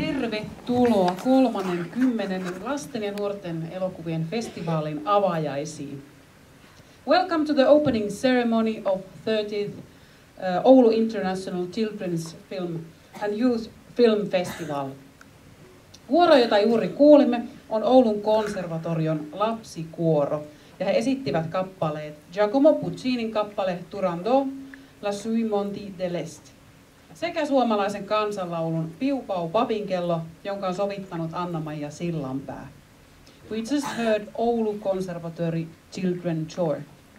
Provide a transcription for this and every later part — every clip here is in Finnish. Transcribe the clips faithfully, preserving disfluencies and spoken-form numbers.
Tervetuloa kolmannen kymmenen lasten ja nuorten elokuvien festivaalin avajaisiin. Welcome to the opening ceremony of thirtieth uh, Oulu International Children's Film and Youth Film Festival. Kuoro, jota juuri kuulimme, on Oulun konservatorion lapsikuoro, ja he esittivät kappaleet Giacomo Puccinin kappale Turandot, La Suimonti de l'Est, sekä suomalaisen kansanlaulun Piu Pau Papinkello, jonka on sovittanut Anna-Maija Sillanpää. We just heard Oulu Conservatory Children Choir.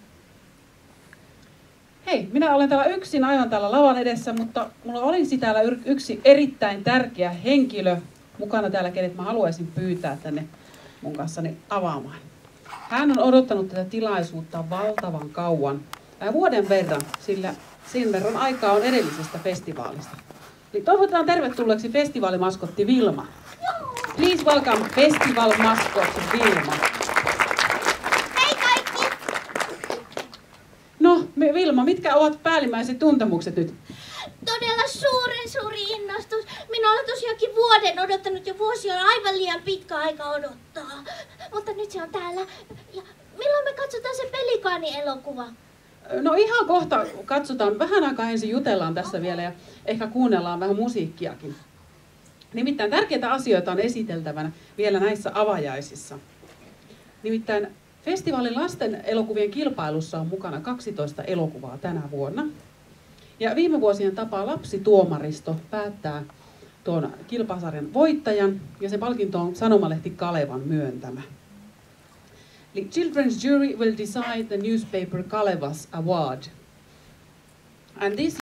Hei, minä olen täällä yksin aivan täällä lavan edessä, mutta mulla olisi täällä yksi erittäin tärkeä henkilö mukana täällä, kenet mä haluaisin pyytää tänne mun kanssani avaamaan. Hän on odottanut tätä tilaisuutta valtavan kauan, vuoden verran, sillä sen verran aikaa on edellisestä festivaalista. Eli toivotetaan tervetulleeksi festivaalimaskotti Vilma. Please welcome festival mascot Vilma. Hei kaikki! No, me, Vilma, mitkä ovat päällimmäiset tuntemukset nyt? Todella suuren suuri innostus. Minä olen tosiaankin vuoden odottanut, ja vuosi on aivan liian pitkä aika odottaa. Mutta nyt se on täällä. Ja milloin me katsotaan se Pelikaani-elokuva? No ihan kohta katsotaan. Vähän aikaa ensin jutellaan tässä vielä ja ehkä kuunnellaan vähän musiikkiakin. Nimittäin tärkeitä asioita on esiteltävänä vielä näissä avajaisissa. Nimittäin festivaalin lasten elokuvien kilpailussa on mukana kaksitoista elokuvaa tänä vuonna. Ja viime vuosien tapaa lapsituomaristo päättää tuon kilpasarjan voittajan, ja se palkinto on sanomalehti Kalevan myöntämä. Eli Children's Jury will decide the newspaper Kaleva's award. And this